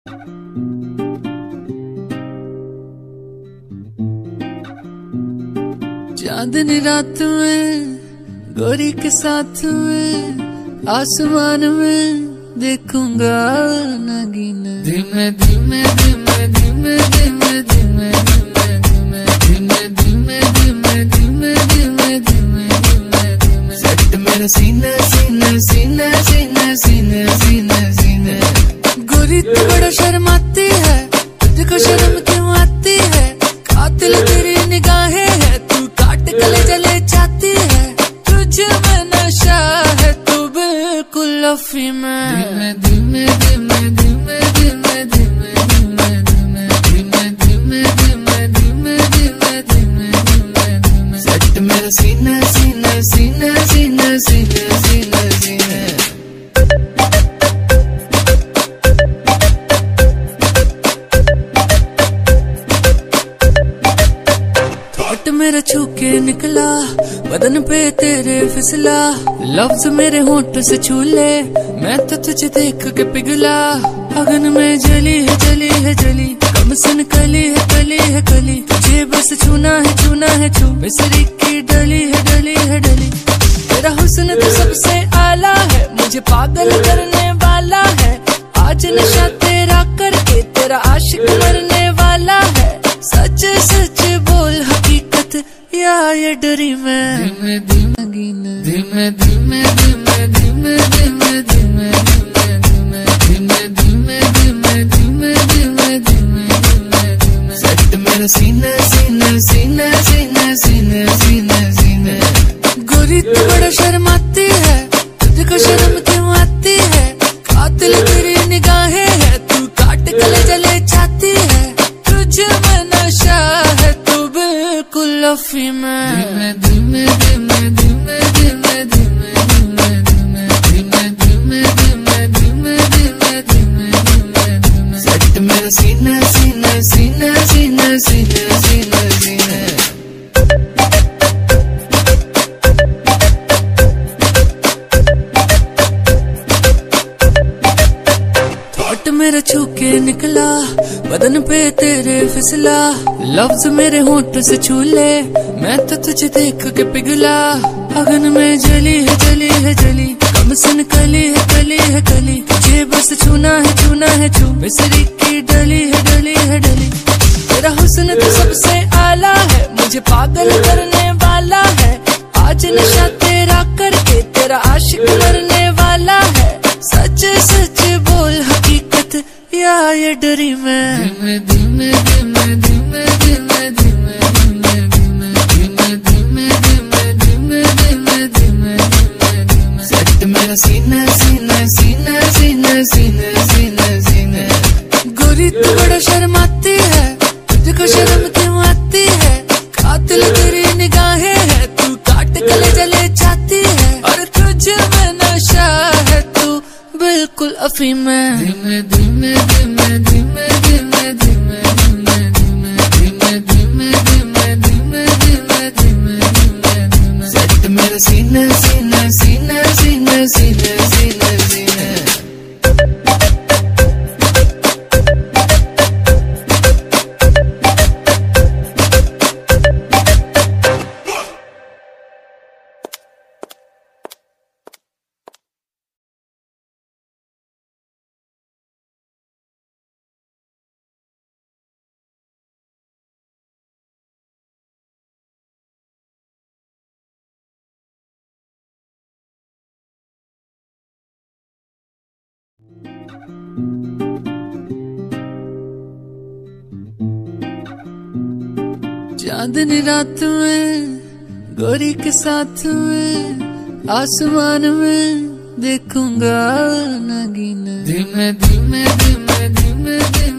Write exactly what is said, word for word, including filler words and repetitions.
चांदनी रात में गोरी के साथ में आसमान में देखूंगा नगीना। धीमे धीमे धीमे धीमे धीमे धीमे धीमे धीमे धीमे धीमे धीमे धीमे धीमे धीमे धीमे सट मेरा सीना सीना सीना सीना सीना सीना सीना। गोरी तू बड़ा शर्माती है, तुझको शर्म क्यों आती है? कातिल तेरी निगाहें है, तू काट गले जले जाती है। तुझ में नशा है, तू बिल्कुल अफीम में। धीमे धीमे धीमे धीमे धीमे धीमे धीमे धीमे धीमे धीमे धीमे धीमे धीमे धीमे धीमे सट मेरा सीना सीना सीना सीना सीना सीना सीना। थॉट मेरा छू के निकला, बदन पे तेरे फिसला। लफ्ज मेरे होंठ से छू ले, मैं तो तुझे देख के पिघला। अगन में जली है जली है जली, कम सुन कली है कली है कली। तुझे बस छूना है छूना है छू, मिसरी की डली है डली है डली। तेरा हुस्न तो सबसे आला है, मुझे पागल करने वाला है। आज नशा तेरा करके तेरा आशिक मरने वाला है। सच सच बोल हकीकत या ये डरी मैं। धीमे धीमे धीमे धीमे धीमे धीमे धीमे धीमे धीमे धीमे धीमे धीमे धीमे धीमे धीमे धीमे सट मेरा सीना सीना सीना सीना सीना सीना सीना। गोरी तू बड़ा शर्माती है, तुझको शर्म क्यों आती है? कातिल तेरी निगाहें है, तू काट गले जले जाती है। तुझ में नशा है, तू बिल्कुल अफीम में। धीमे धीमे धीमे धीमे धीमे धीमे धीमे धीमे धीमे धीमे धीमे धीमे धीमे धीमे धीमे सट मेरा सीना सीना सीना सीना सीना सीना सीना। थॉट मेरा छू के निकला, बदन पे तेरे फिसला। लफ्ज मेरे होंठ से छू ले, मैं तो तुझे देख के पिघला। अगन में जली है जली है जली, कम सुन कली है कली है कली। तुझे बस छूना है छूना है छू, मिसरी की डली है डली है डली। तेरा हुस्न तो सबसे आला है, मुझे पागल करने वाला है। आज नशा तेरा करके तेरा आशिक मरने वाला है। सच सच बोल हकीकत या ये डरी मैं। धीमे धीमे धीमे धीमे धीमे धीमे धीमे धीमे धीमे धीमे धीमे धीमे धीमे धीमे धीमे सट मेरा सीना सीना सीना सीना सीना सीना सीना। गोरी तू बड़ा शर्माती है, तुझको शर्म क्यों आती है? कातिल तेरी निगाहें है, तू काट गले जले जाती है। और तुझ में नशा है, तू बिल्कुल अफीम में। धीमे धीमे धीमे धीमे धीमे धीमे धीमे धीमे धीमे धीमे धीमे धीमे धीमे धीमे धीमे धीमे सट मेरा सीना सीना सीना सीना सीना सीना सीना। चांदनी रात में गोरी के साथ में आसमान में देखूंगा नगीना। धीमे धीमे धीमे धीमे धीमे